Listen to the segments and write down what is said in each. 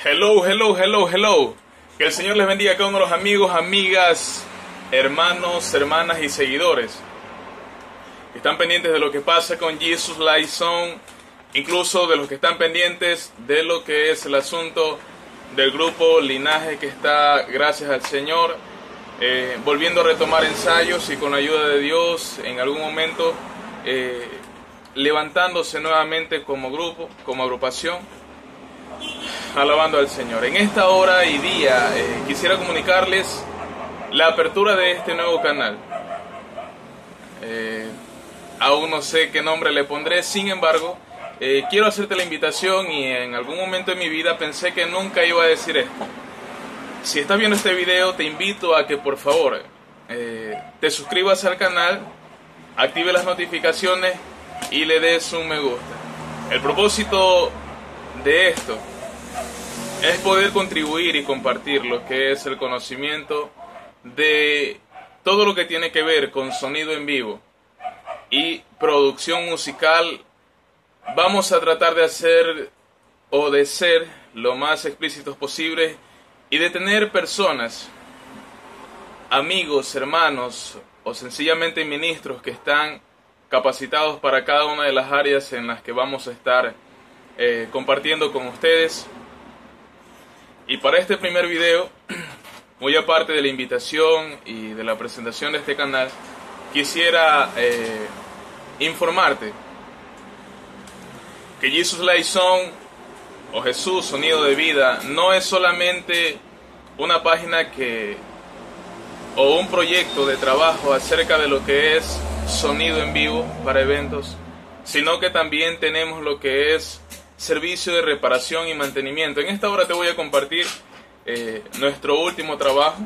Hello, hello, hello, hello. Que el Señor les bendiga a cada uno de los amigos, amigas, hermanos, hermanas y seguidores que están pendientes de lo que pasa con Jesus Light Zone, incluso de los que están pendientes de lo que es el asunto del grupo Linaje, que está, gracias al Señor, volviendo a retomar ensayos y con la ayuda de Dios en algún momento levantándose nuevamente como grupo, como agrupación, alabando al Señor. En esta hora y día quisiera comunicarles la apertura de este nuevo canal. Aún no sé qué nombre le pondré, sin embargo, quiero hacerte la invitación, y en algún momento de mi vida pensé que nunca iba a decir esto. Si estás viendo este video, te invito a que por favor te suscribas al canal, active las notificaciones y le des un me gusta. El propósito de esto es poder contribuir y compartir lo que es el conocimiento de todo lo que tiene que ver con sonido en vivo y producción musical. Vamos a tratar de hacer o de ser lo más explícitos posible y de tener personas, amigos, hermanos o sencillamente ministros que están capacitados para cada una de las áreas en las que vamos a estar compartiendo con ustedes. Y para este primer video, muy aparte de la invitación y de la presentación de este canal, quisiera informarte que Jesus Light Zone o Jesús Sonido de Vida no es solamente una página o un proyecto de trabajo acerca de lo que es sonido en vivo para eventos, sino que también tenemos lo que es servicio de reparación y mantenimiento. En esta hora te voy a compartir nuestro último trabajo.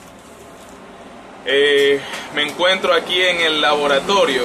Me encuentro aquí en el laboratorio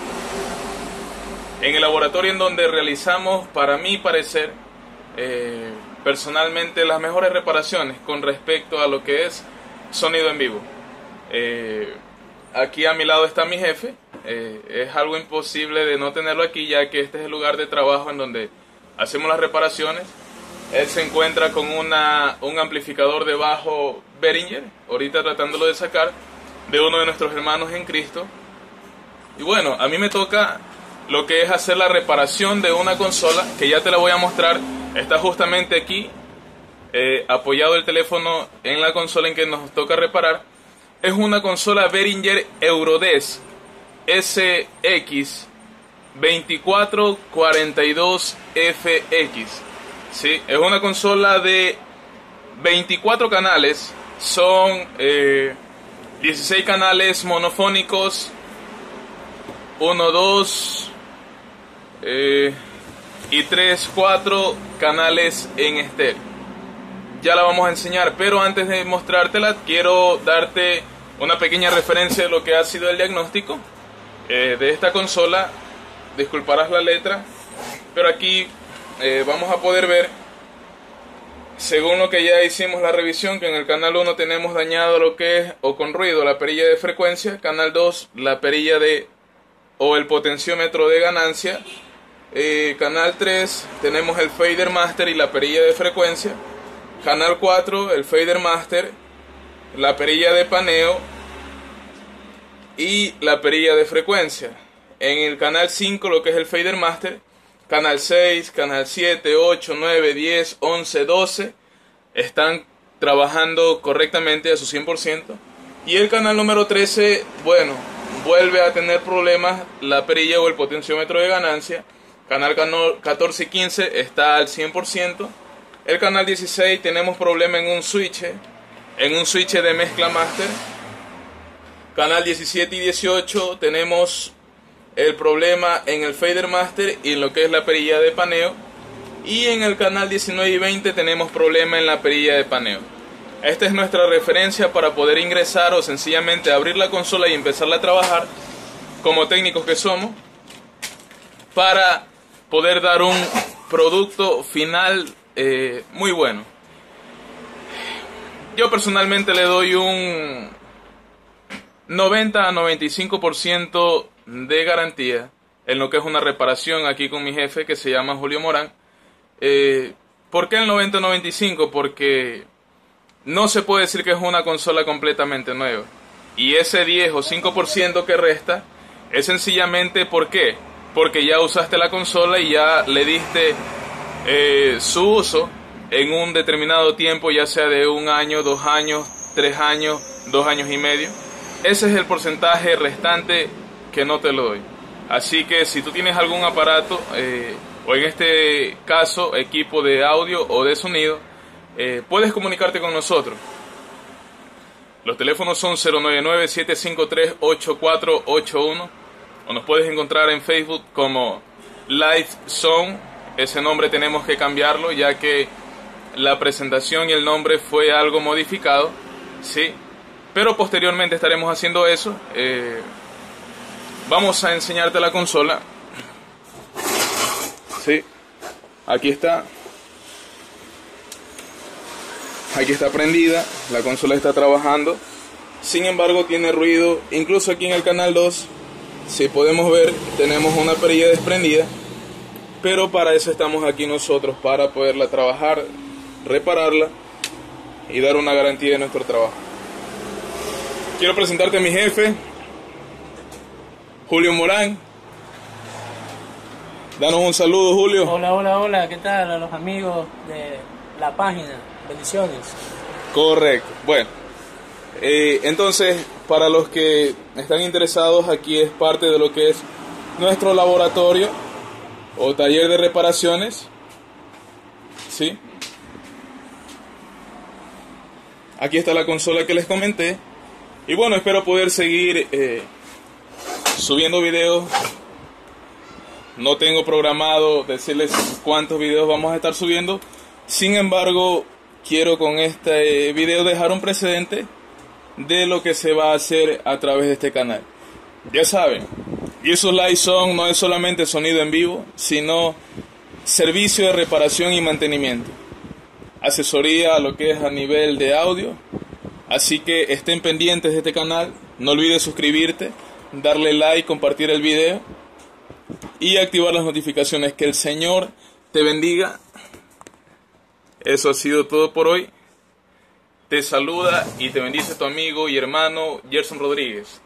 en donde realizamos, para mi parecer, personalmente, las mejores reparaciones con respecto a lo que es sonido en vivo. Aquí a mi lado está mi jefe. Es algo imposible de no tenerlo aquí, ya que este es el lugar de trabajo en donde hacemos las reparaciones. Él se encuentra con un amplificador de bajo Behringer, ahorita tratándolo de sacar de uno de nuestros hermanos en Cristo. Y bueno, a mí me toca lo que es hacer la reparación de una consola, que ya te la voy a mostrar. Está justamente aquí, apoyado el teléfono en la consola en que nos toca reparar. Es una consola Behringer Eurodesk SX 2442FX. ¿Sí? Es una consola de 24 canales, son 16 canales monofónicos, 1, 2 y 3, 4 canales en estéreo. Ya la vamos a enseñar, pero antes de mostrártela quiero darte una pequeña referencia de lo que ha sido el diagnóstico de esta consola. Disculparás la letra, pero aquí vamos a poder ver, según lo que ya hicimos la revisión, que en el canal 1 tenemos dañado lo que es, o con ruido, la perilla de frecuencia. Canal 2, la perilla o el potenciómetro de ganancia. Canal 3, tenemos el fader master y la perilla de frecuencia. Canal 4, el fader master, la perilla de paneo y la perilla de frecuencia. En el canal 5, lo que es el fader master. Canal 6, canal 7, 8, 9, 10, 11, 12 están trabajando correctamente a su 100%. Y el canal número 13, bueno, vuelve a tener problemas la perilla o el potenciómetro de ganancia. Canal 14 y 15 está al 100%. El canal 16 tenemos problema en un switch de mezcla master. Canal 17 y 18 tenemos el problema en el fader master y en lo que es la perilla de paneo. Y en el canal 19 y 20 tenemos problema en la perilla de paneo. Esta es nuestra referencia para poder ingresar o sencillamente abrir la consola y empezarla a trabajar como técnicos que somos, para poder dar un producto final muy bueno. Yo personalmente le doy un 90 a 95% de garantía en lo que es una reparación aquí con mi jefe, que se llama Julio Morán, ¿Por qué el 90-95? Porque no se puede decir que es una consola completamente nueva. Y ese 10 o 5% que resta es sencillamente ¿por qué? Porque ya usaste la consola y ya le diste su uso en un determinado tiempo, ya sea de 1 año, 2 años, 3 años, 2 años y medio. Ese es el porcentaje restante que no te lo doy. Así que si tú tienes algún aparato, o en este caso equipo de audio o de sonido, puedes comunicarte con nosotros. Los teléfonos son 099-753-8481 o nos puedes encontrar en Facebook como Live Zone. Ese nombre tenemos que cambiarlo ya que la presentación y el nombre fue algo modificado, sí, pero posteriormente estaremos haciendo eso. Vamos a enseñarte la consola. Sí, aquí está prendida, la consola está trabajando. Sin embargo tiene ruido, incluso aquí en el canal 2, si podemos ver, tenemos una perilla desprendida, pero para eso estamos aquí nosotros, para poderla trabajar, repararla y dar una garantía de nuestro trabajo. Quiero presentarte a mi jefe, Julio Morán. Danos un saludo, Julio. Hola, ¿qué tal a los amigos de la página? Bendiciones. Correcto. Bueno, entonces, para los que están interesados, aquí es parte de lo que es nuestro laboratorio o taller de reparaciones. ¿Sí? Aquí está la consola que les comenté. Y bueno, espero poder seguir subiendo videos. No tengo programado decirles cuántos videos vamos a estar subiendo. Sin embargo, quiero con este video dejar un precedente de lo que se va a hacer a través de este canal. Ya saben, Jesus Live Zone no es solamente sonido en vivo, sino servicio de reparación y mantenimiento. Asesoría a lo que es a nivel de audio. Así que estén pendientes de este canal. No olvides suscribirte, darle like, compartir el video y activar las notificaciones. Que el Señor te bendiga. Eso ha sido todo por hoy. Te saluda y te bendice tu amigo y hermano Gerson Rodríguez.